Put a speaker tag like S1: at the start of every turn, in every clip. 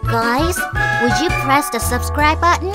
S1: Guys, would you press the subscribe button?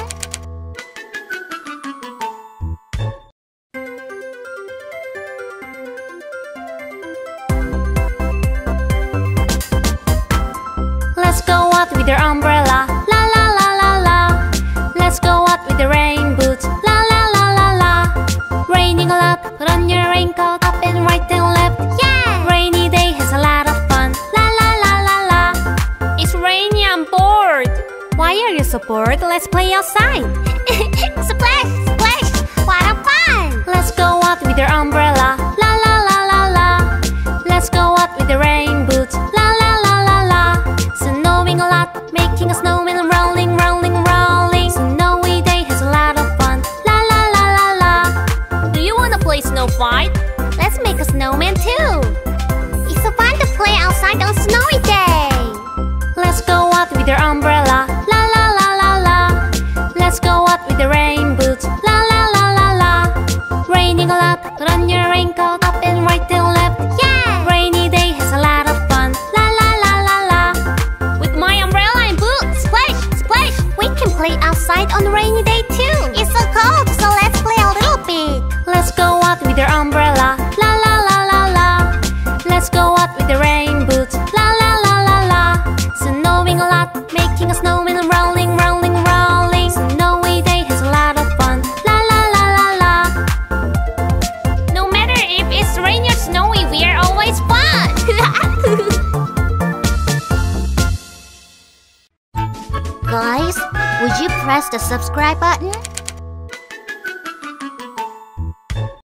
S2: Let's go out with your umbrella, la la la la la. Let's go out with the rain boots, la la la la la. Raining a lot, put on your raincoat, up and right and left, yeah! Rainy day has a lot of fun, la la la la la. It's rainy, I'm bored. Why are you so bored? Let's play outside.
S1: Splash, splash, what a fun!
S2: Let's go out with your umbrella, la la la la la. Let's go out with the rain boots, la la la la la. Snowing a lot, making a snowman, rolling, rolling, rolling. Snowy day has a lot of fun, la la la la la. Do you wanna play snow fight?
S1: Let's make a snowman too. It's so fun to play outside on a snowy day.
S2: Let's go out with your umbrella, la la la la la. Let's go out with the rain boots, la la la la la. Raining a lot, put on your raincoat, up and right and left,
S1: yeah!
S2: Rainy day has a lot of fun, la la la la la. With my umbrella and boots,
S1: splash, splash. We can play outside on a rainy day too. It's so cold, so let's play a little bit.
S2: Let's go out with your umbrella, la la la la la. Let's go out with the rain boots, la la la la la. Snowing a lot, making a snowman, rolling, rolling, rolling. Snowy day has a lot of fun, la la la la la. No matter if it's rainy or snowy, we are always fun.
S1: Guys, would you press the subscribe button?